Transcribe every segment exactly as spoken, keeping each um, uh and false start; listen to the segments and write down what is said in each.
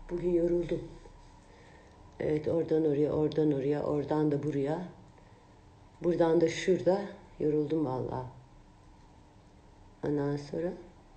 Bugün yoruldum. Evet, oradan oraya, oradan oraya, oradan da buraya. Buradan da şurada. Yoruldum vallahi. Ondan sonra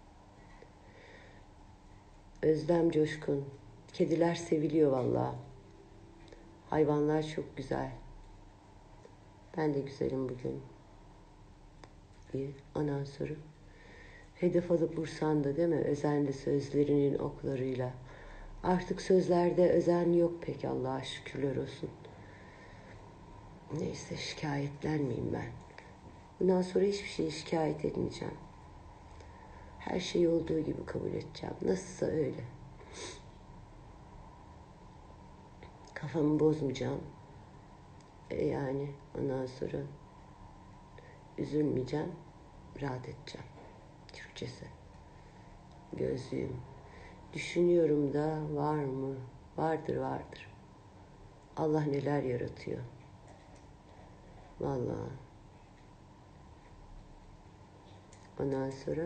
Özlem Coşkun. Kediler seviliyor vallahi. Hayvanlar çok güzel. Ben de güzelim bugün. İyi. Ondan sonra hedef alıp vursan da değil mi? Özenli sözlerinin oklarıyla. Artık sözlerde özen yok pek, Allah'a şükürler olsun. Neyse, şikayetlenmeyeyim ben. Bundan sonra hiçbir şeyi şikayet etmeyeceğim. Her şeyi olduğu gibi kabul edeceğim. Nasılsa öyle. Kafamı bozmayacağım. E yani ondan sonra üzülmeyeceğim. Rahat edeceğim. Türkçesi. Gözlüğüm. Düşünüyorum da var mı? Vardır vardır. Allah neler yaratıyor. Vallahi. Ondan sonra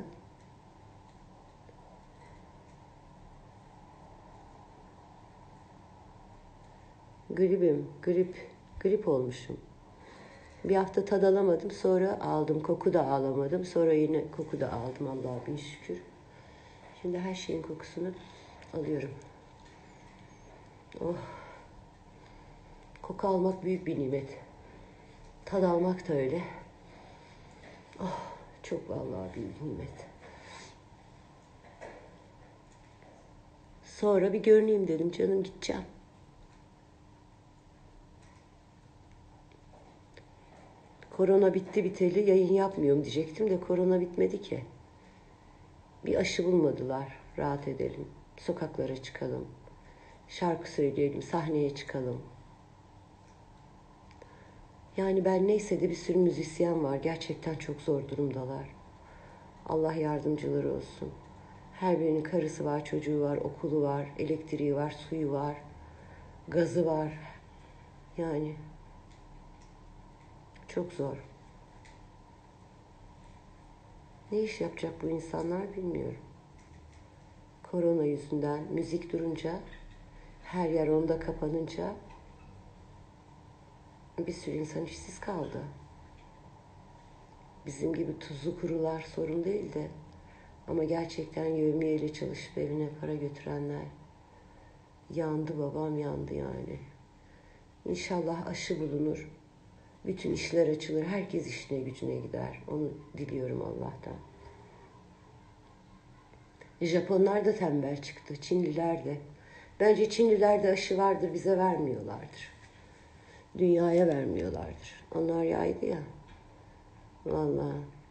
gripim, grip, grip olmuşum. Bir hafta tad alamadım, sonra aldım. Koku da alamadım, sonra yine koku da aldım, Allah'a bin şükür. Şimdi her şeyin kokusunu alıyorum. Oh. Koku almak büyük bir nimet. Tad almak da öyle. Oh, çok vallahi büyük nimet. Sonra bir görüneyim dedim, canım gideceğim. Korona bitti biteli yayın yapmıyorum diyecektim de korona bitmedi ki. Bir aşı bulmadılar, rahat edelim. Sokaklara çıkalım. Şarkı söyleyelim, sahneye çıkalım. Yani ben neyse de bir sürü müzisyen var. Gerçekten çok zor durumdalar. Allah yardımcıları olsun. Her birinin karısı var, çocuğu var, okulu var, elektriği var, suyu var, gazı var. Yani çok zor. Ne iş yapacak bu insanlar bilmiyorum. Korona yüzünden müzik durunca, her yer onda kapanınca bir sürü insan işsiz kaldı. Bizim gibi tuzlu kurular sorun değil de, ama gerçekten yevmiyeyle çalışıp evine para götürenler yandı, babam yandı yani. İnşallah aşı bulunur. Bütün işler açılır. Herkes işine gücüne gider. Onu diliyorum Allah'tan. Japonlar da tembel çıktı. Çinliler de. Bence Çinliler de aşı vardır, bize vermiyorlardır. Dünyaya vermiyorlardır. Onlar yaydı ya. Vallahi.